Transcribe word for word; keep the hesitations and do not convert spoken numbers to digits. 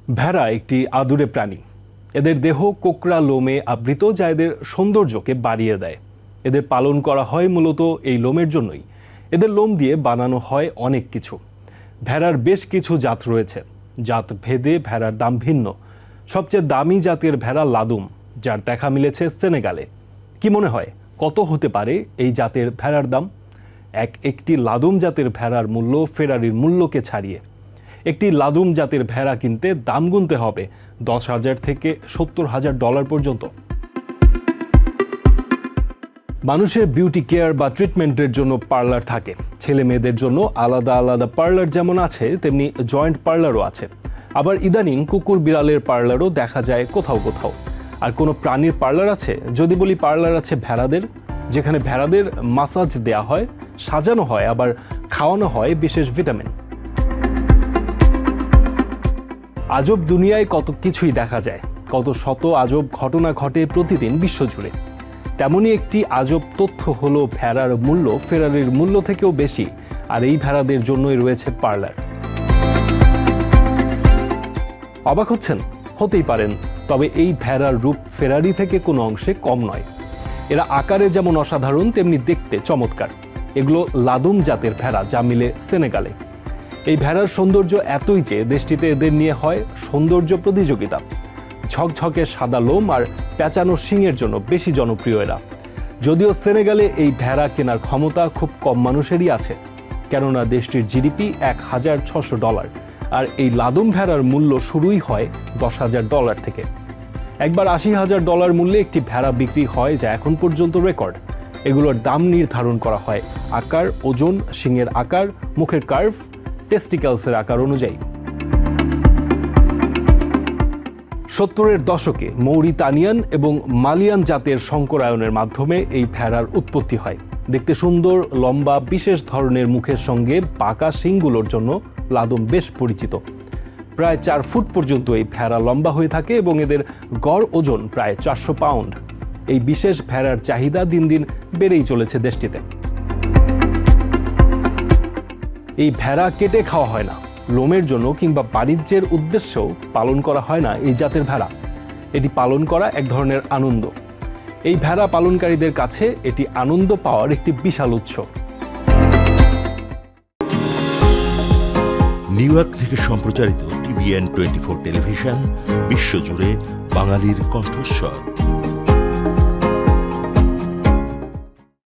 ভেড়া একটি আদুরে প্রাণী। এদের দেহ কোকড়া লোমে আবৃত, যা এদের সৌন্দর্যকে বাড়িয়ে দেয়। এদের পালন করা হয় মূলত এই লোমের জন্যই। এদের লোম দিয়ে বানানো হয় অনেক কিছু। ভেড়ার বেশ কিছু জাত রয়েছে। জাত ভেদে ভেড়ার দাম ভিন্ন। সবচেয়ে দামি জাতের ভেড়া লাদুম, যার দেখা মিলেছে সেনেগালে। কি মনে হয় কত হতে পারে এই জাতের ভেড়ার দাম? এক একটি লাদুম জাতের ভেড়ার মূল্য ফেরারির মূল্যকে ছাড়িয়ে। একটি লাদুম জাতের ভেড়া কিনতে দাম গুনতে হবে দশ হাজার থেকে সত্তর হাজার ডলার পর্যন্ত। মানুষের বিউটি কেয়ার বা ট্রিটমেন্টের জন্য পার্লার থাকে। ছেলে মেয়েদের জন্য আলাদা আলাদা পার্লার যেমন আছে, তেমনি জয়েন্ট পার্লারও আছে। আবার ইদানিং কুকুর বিড়ালের পার্লারও দেখা যায় কোথাও কোথাও। আর কোনো প্রাণীর পার্লার আছে? যদি বলি পার্লার আছে ভেড়াদের, যেখানে ভেড়াদের মাসাজ দেয়া হয়, সাজানো হয়, আবার খাওয়ানো হয় বিশেষ ভিটামিন। আজব দুনিয়ায় কত কিছুই দেখা যায়, কত শত আজব ঘটনা ঘটে প্রতিদিন বিশ্বজুড়ে। তেমনই একটি আজব তথ্য হলো ভেড়ার মূল্য ফেরারির মূল্য থেকেও বেশি, আর এই ভেড়াদের জন্যই রয়েছে পার্লার। অবাক হচ্ছেন? হতেই পারেন, তবে এই ভেড়ার রূপ ফেরারি থেকে কোনো অংশে কম নয়। এরা আকারে যেমন অসাধারণ, তেমনি দেখতে চমৎকার। এগুলো লাদুম জাতের ভেড়া, যা মিলে সেনেগালে। এই ভেড়ার সৌন্দর্য এতই যে দেশটিতে এদের নিয়ে হয় সৌন্দর্য প্রতিযোগিতা। ঝকঝকে সাদা লোম আর পেঁচানো শিংয়ের জন্য বেশি জনপ্রিয় এরা। যদিও সেনেগালে এই ভেড়া কেনার ক্ষমতা খুব কম মানুষেরই আছে, কেননা দেশটির জিডিপি এক হাজার ছশো ডলার, আর এই লাদুম ভেড়ার মূল্য শুরুই হয় দশ হাজার ডলার থেকে। একবার আশি হাজার ডলার মূল্যে একটি ভেড়া বিক্রি হয়, যা এখন পর্যন্ত রেকর্ড। এগুলোর দাম নির্ধারণ করা হয় আকার, ওজন, শিংয়ের আকার, মুখের কার্ভ, টেস্টিক্যালসের আকার অনুযায়ী। সত্তরের দশকে মৌরিতানিয়ান এবং মালিয়ান জাতের সংকরায়নের মাধ্যমে এই ভেড়ার উৎপত্তি হয়। দেখতে সুন্দর, লম্বা, বিশেষ ধরনের মুখের সঙ্গে বাঁকা শিংগুলোর জন্য লাদুম বেশ পরিচিত। প্রায় চার ফুট পর্যন্ত এই ভেড়া লম্বা হয়ে থাকে এবং এদের গড় ওজন প্রায় চারশো পাউন্ড। এই বিশেষ ভেড়ার চাহিদা দিন দিন বেড়েই চলেছে দেশটিতে। এই ভেড়া কেটে খাওয়া হয় না, লোমের জন্য কিংবা বাণিজ্যের উদ্দেশ্যেও পালন করা হয় না এই জাতের ভেড়া। এটি পালন করা এক ধরনের আনন্দ। এই ভেড়া পালনকারীদের কাছে এটি আনন্দ পাওয়ার একটি বিশাল উৎস। নিউ ইয়র্ক থেকে সম্প্রচারিত টিভিএন টোয়েন্টি ফোর টেলিভিশন, বিশ্বজুড়ে বাঙালির কণ্ঠস্বর।